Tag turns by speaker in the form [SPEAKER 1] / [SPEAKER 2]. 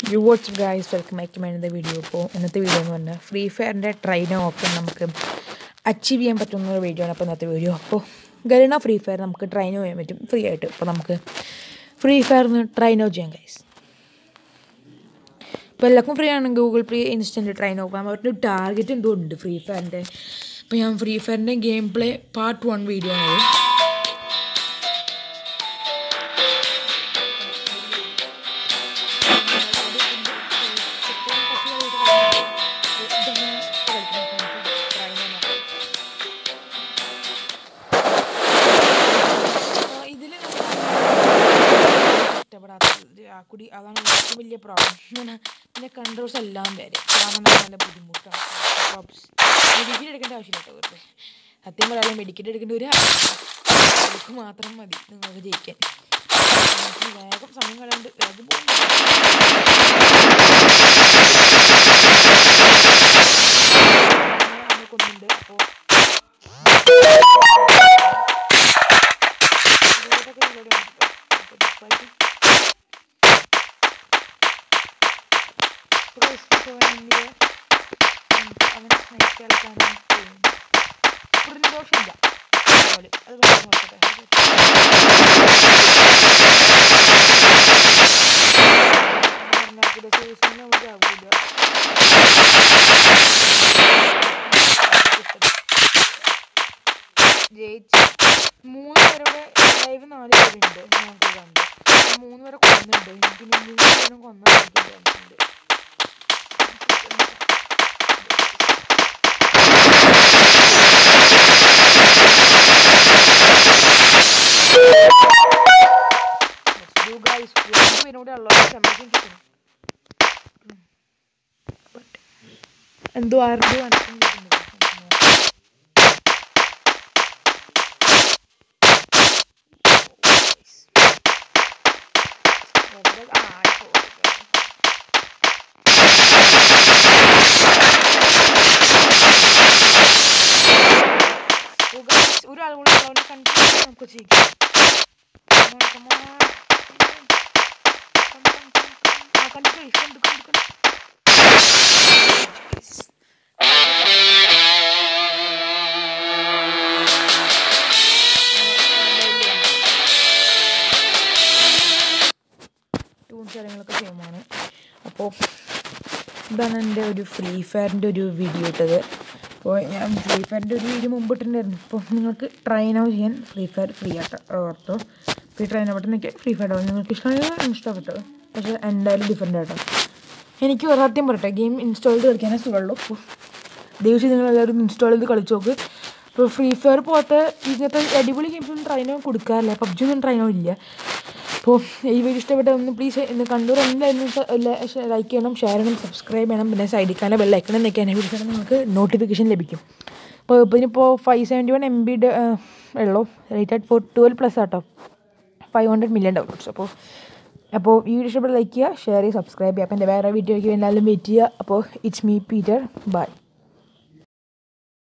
[SPEAKER 1] You what's guys, welcome back to my another video. ഇപ്പോൾ ഇന്നത്തെ video എന്ന് പറഞ്ഞാൽ ഫ്രീ ഫയറിൻ്റെ ട്രൈനോ ഓപ്ഷൻ നമുക്ക് അച്ചീവ് ചെയ്യാൻ പറ്റുന്ന ഒരു വീഡിയോ ആണ്. അപ്പോൾ ഇന്നത്തെ വീഡിയോ അപ്പോൾ ഗരീന ഫ്രീ ഫയർ നമുക്ക് ട്രൈനോ ചെയ്യാൻ പറ്റും ഫ്രീ ആയിട്ട്. അപ്പോൾ നമുക്ക് ഫ്രീ ഫയറിന് ട്രൈനോ ചെയ്യാം ഗൈസ്. ഇപ്പോൾ എല്ലാവർക്കും ഫ്രീ ആണ്. ഗൂഗിൾ പ്ലേ ഇൻസ്റ്റൻറ്റ് ട്രൈനോ പോകാൻ പറ്റുന്ന ടാർഗറ്റ് എന്തോ ഉണ്ട് ഫ്രീ ഫയറിൻ്റെ. അപ്പോൾ ഞാൻ ഫ്രീ ഫയറിൻ്റെ ഗെയിം പ്ലേ പാർട്ട് 1 വീഡിയോ ആണ്. കുടി അതാണ് ഏറ്റവും വലിയ പ്രോബ്ലം. പിന്നെ കൺട്രോൾസ് എല്ലാം വരെ കാരണം നല്ല ബുദ്ധിമുട്ടാണ്. മെഡിക്കേറ്റ് എടുക്കേണ്ട ആവശ്യമില്ല കേട്ടോ. വെറുതെ സത്യം പറയാതെ മെഡിക്കേറ്റ് എടുക്കേണ്ട ഒരു ആവശ്യം മാത്രം മതി നിങ്ങൾക്ക് ജയിക്കാൻ. വേഗം സമയം കളയാണ്ട് വേഗം കൊണ്ടുണ്ട്. അപ്പോൾ അവനെ സ്നേഹിച്ച് കളിക്കാനും ഇവിടുന്ന് ദോഷമില്ല. അത് നോക്കട്ടെ. ജയിച്ച് 3 പേരുടെ ലൈവ് 4 പേരുണ്ട്. ഞങ്ങൾക്ക് കണ്ട് 3 പേരെ കൊന്നുണ്ട്. എനിക്ക് 3 പേരും കൊന്നിട്ടുണ്ട്. എന്തോ ആരുടെ ഒരാൾ കൂടെ അവനെ കണ്ടു നമുക്ക് ചെയ്യാം. കാര്യങ്ങളൊക്കെ ചെയ്യുമാണ്. അപ്പോൾ ഇതാണ് എൻ്റെ ഒരു ഫ്രീ ഫയറിൻ്റെ ഒരു വീഡിയോ ഇട്ടത്. അപ്പോൾ ഞാൻ ഫ്രീ ഫയറിൻ്റെ ഒരു വീഡിയോ മുമ്പ് ഇട്ടിട്ടുണ്ടായിരുന്നു. അപ്പോൾ നിങ്ങൾക്ക് ട്രൈനോ ചെയ്യാൻ ഫ്രീ ഫയർ ഫ്രീ ആട്ടോ ഓർത്തോ. ഫ്രീ ട്രൈനോ പെട്ടെന്നൊക്കെ ഫ്രീ ഫയർ ആവും. നിങ്ങൾക്ക് ഇഷ്ടപ്പെട്ടു. പക്ഷേ എന്തായാലും ഡിഫറെൻ്റ് ആട്ടോ. എനിക്ക് സത്യം പറയട്ടെ, ഗെയിം ഇൻസ്റ്റാൾ ചെയ്ത് കളിക്കാനേ സുഖമുള്ളൂ. അപ്പോൾ ദയവേച്ച് നിങ്ങളെല്ലാവരും ഇൻസ്റ്റാൾ ചെയ്ത് കളിച്ച് നോക്ക്. ഇപ്പോൾ ഫ്രീ ഫയർ പോലത്തെ ഇങ്ങനത്തെ അടിപൊളി ഗെയിംസൊന്നും ട്രൈനോ കൊടുക്കാറില്ല. പബ്ജി ഒന്നും ട്രൈനോ ഇല്ല. അപ്പോൾ ഈ വീഡിയോ ഇഷ്ടപ്പെട്ട ഒന്ന് പ്ലീസ് ഇന്ന് കണ്ടൂർ എന്തായാലും ലൈക്ക് ചെയ്യണം, ഷെയർ ചെയ്യണം, സബ്സ്ക്രൈബ് ചെയ്യണം. പിന്നെ സൈഡിൽ ബെല്ലൈക്കണം നിൽക്കാൻ വീഡിയോ നിങ്ങൾക്ക് നോട്ടിഫിക്കേഷൻ ലഭിക്കും. അപ്പോൾ ഇതിനിപ്പോൾ 571 MB ഉള്ളൂ. റേറ്റഡ് ഫോർ 12+ ആട്ടോ. 500 million ഡൗൺലോഡ്സ്. അപ്പോൾ ഈ വീഡിയോ ഇഷ്ടപ്പെട്ട ലൈക്ക് ചെയ്യുക, ഷെയർ ചെയ്യുക, സബ്സ്ക്രൈബ് ചെയ്യുക. അപ്പോൾ എൻ്റെ വേറെ വീഡിയോയ്ക്ക് എല്ലാവരും വെയിറ്റ് ചെയ്യുക. അപ്പോൾ ഇറ്റ്സ് മീ പീറ്റർ. ബൈ.